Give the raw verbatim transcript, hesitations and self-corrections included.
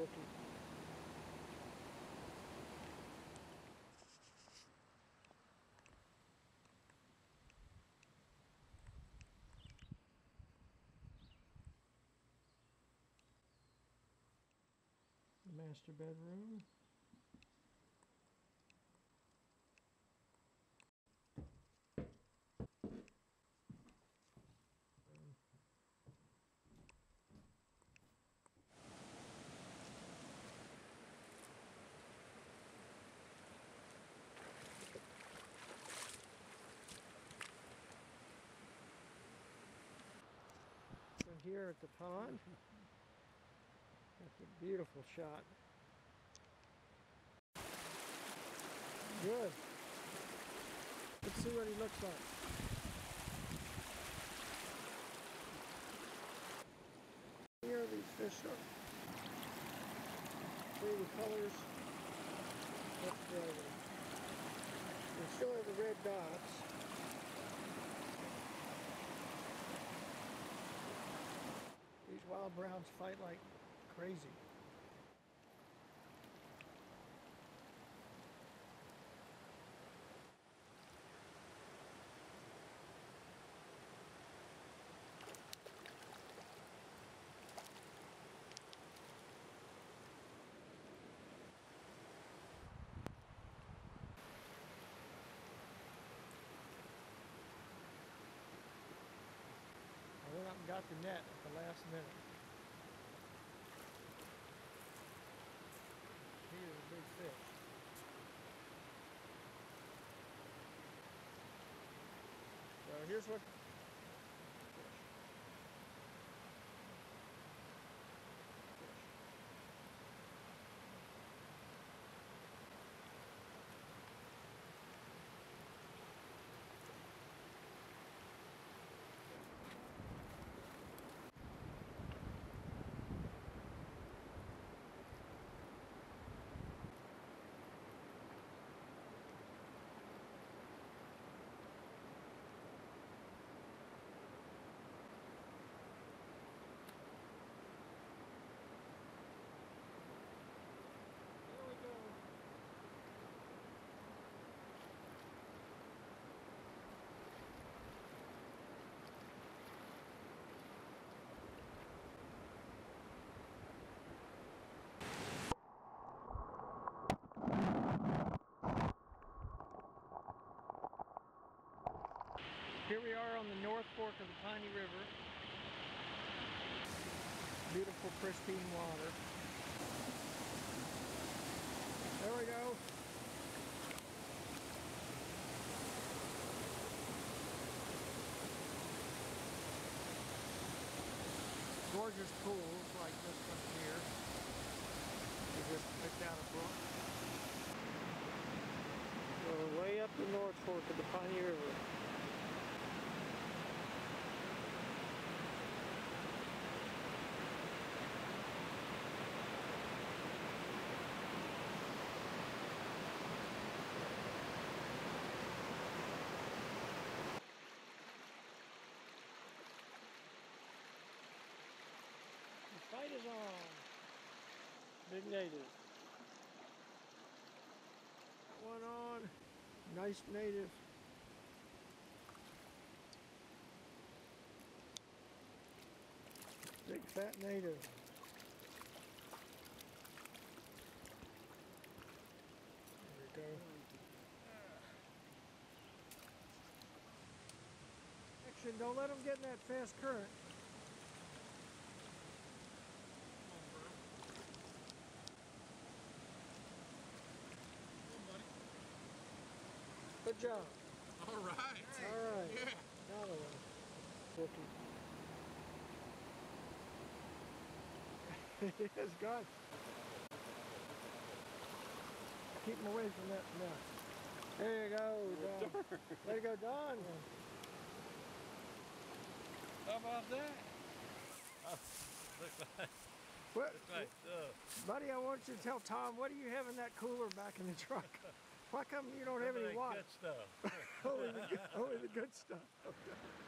The master bedroom. So here at the pond, that's a beautiful shot. Good. Let's see what he looks like. Here these fish are. See the colors. That's great. We still have the red dots. These wild browns fight like crazy. I went up and got the net at the last minute. Here's a big fish. So here's what Here we are on the North Fork of the Piney River. Beautiful pristine water. There we go. Gorgeous pools like this one here. We just picked out a brook. We're way up the North Fork of the Piney River. The fight is on. Big native. Got one on. Nice native. Big fat native. There we go. Action, don't let them get in that fast current. Good job. All right. All right. Yeah. Another one. It's gone. Keep him away from that net. There you go, Don. There you go, Don. How about that? Oh, looks like, What? looks like stuff. Buddy, I want you to tell Tom, what do you have in that cooler back in the truck? Why come you don't have any water? Good stuff. only, the, only the good stuff. Okay.